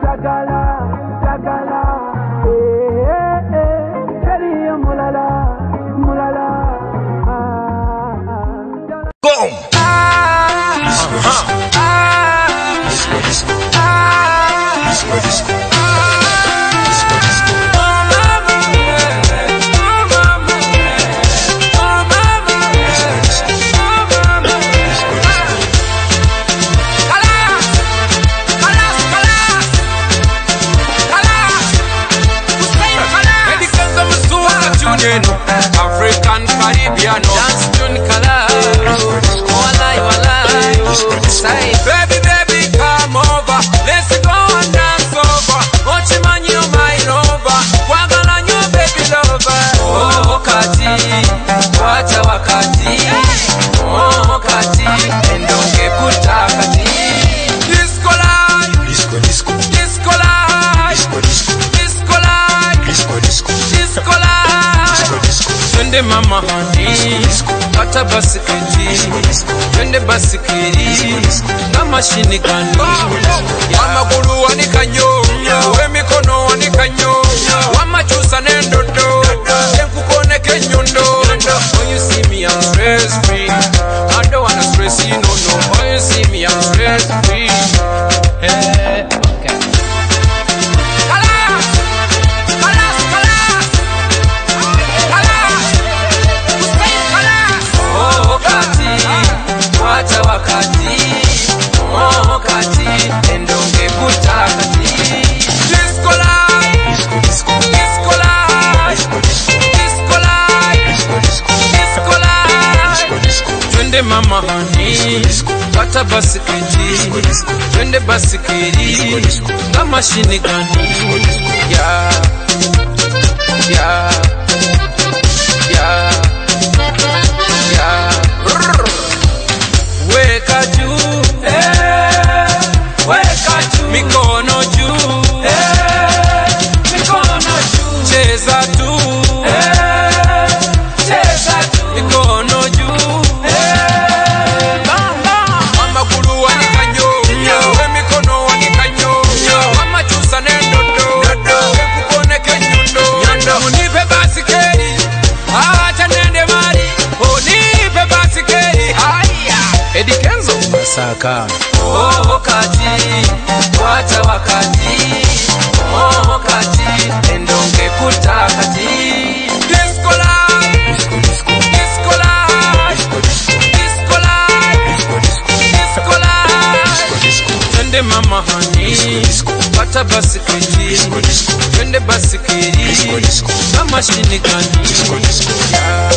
Jagala, Jagala, Teriya mulala, mulala. Boom! African Caribbean dance tune color. Walai walai. Say baby baby come over. Let's go and dance over. Ochimanyi oh my lover. Wagala nyo baby lover. Oh kati, wacha wakati. Oh kati, endonge puta kati. Disco life, disco disco, disco life, disco disco, disco life, disco disco, disco life. Twende mama honey, kata basiketi, twende basiketi, na mashini gani? Wamagulu wanikanyo, wemikono wanikanyo, wamachusa nendodo, enkukone kenyundo. When you see me I'm stress free, I don't wanna stress you no no. When you see me I'm stress free. Hey, okay. Wacha wakati, oh kati, endonge puta kati. Disco life, disco disco life, disco life, disco life. Twende mama honey, kata basiketi, twende basiketi, na mashini gani? Yeah, yeah, yeah, yeah. Weka juu, weka juu, mikono juu, mikono juu, cheza tu, cheza tu, mikono juu, amagulu wanikanyo, we mikono wanikanyo, amachusa nendodo, ekukone kenyundo, unipe basikeli, acha nende mari, unipe basikeli, Eddie Kenzo Masaka. Oh kati, wacha wakati. Oh kati, endonge puta kati. Disco life, disco life, disco life, disco life. Twende mama honey, kata basiketi, twende basiketi, na mashini gani?